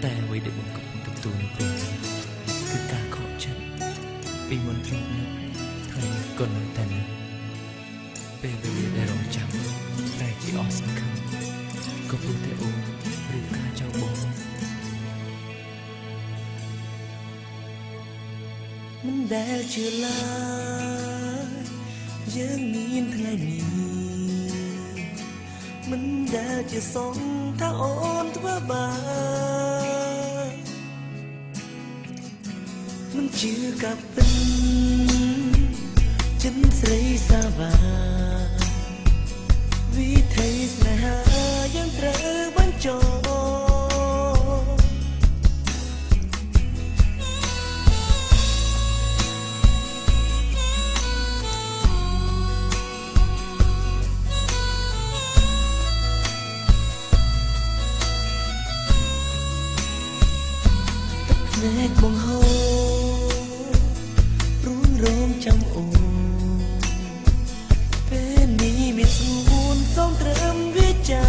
តែអ្វីដែលបងកំពុងទទួលនៅពេលនេះគឺការខកចិត្តពីមុនធ្លាប់នឹកថ្ងៃក៏នៅតែនឹកពេលវេលាដែលរងចាំតែជាអស់សង្ឃឹមក៏ព្រោះតែអូនឬការចោលបងមិនដែលជឿឡើយយើងមានថ្ងៃនេះមិនដែលជាសងថាអូនធ្វើបានមិនជឿកាប់ពិនចិនស្រីសាវ៉ាវិថីស្នេហាยังត្រូវបញ្ចប់ភ្នែកបងហូរព្រួយរងចាំអូនពេលនេះមានស្ងួនសូមត្រឹមវាចា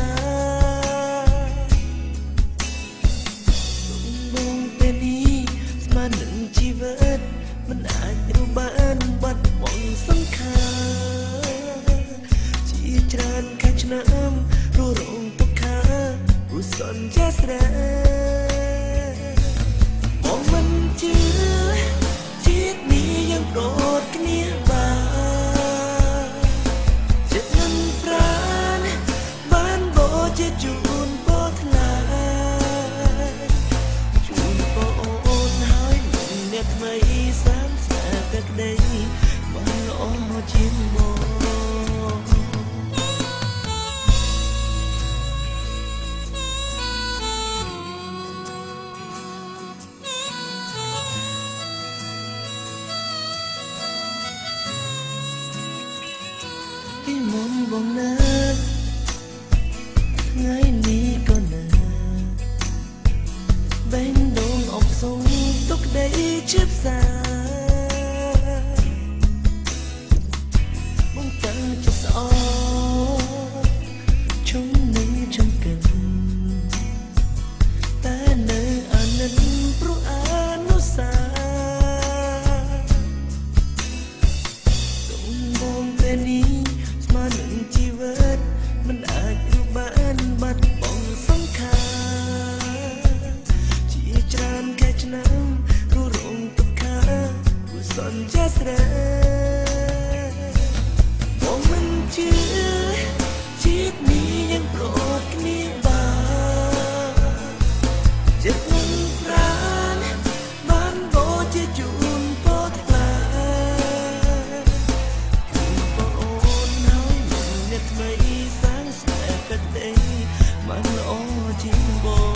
បងពេលនេះស្មាននឹងជីវិតមិនអាចរស់បានបាត់បង់សង្ខារជាច្រើនខែឆ្នាំរស់រងទុក្ខព្រោះសន្យាស្រែមិនជឿជាតិនេះยังប្រត់គ្នាបានចិត្តនឹងប្រានបានបោជាជូនបោថ្លៃជូនបោអូនហើយអ្នកថ្មីសាមស្អាតតែក្តីបានល្អជាងមកពីមុនបងណាថ្ងៃនេះក៏ណាបេះដូងអបសូមទុកក្តីជឿផ្សាបងតាំងជាស្អកជុំនឹងចង្កិនតែនៅអានិតព្រោះអនុសាបងពេលនេះនឹងជីវិតមិនអាចរស់បានបាត់បង់សង្ខារជាច្រើនខែឆ្នាំរស់រងទុក្ខព្រោះសន្យាស្រែបងមិនជឿជាតិនេះยังប្រត់គ្នាបានចិត្តនឹងប្រានបានបោជាជូនបោថ្លៃថ្មីសាងស្នេហ៍កទេមិនល្អជាងបង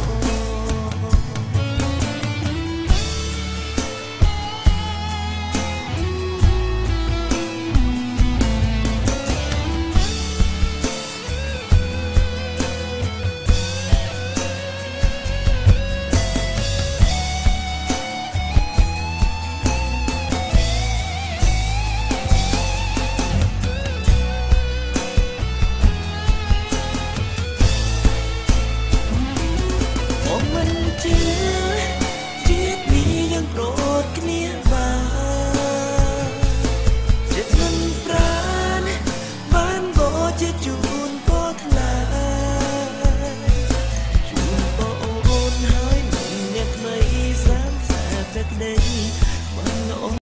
ជាតិនេះยังប្រត់គ្នាបានចិត្តមិនប្រានបានបោជាជូនបោថ្លៃជូនបោអូនហើយអ្នកថ្មីសាមស្អាតតែក្តីបានល្អ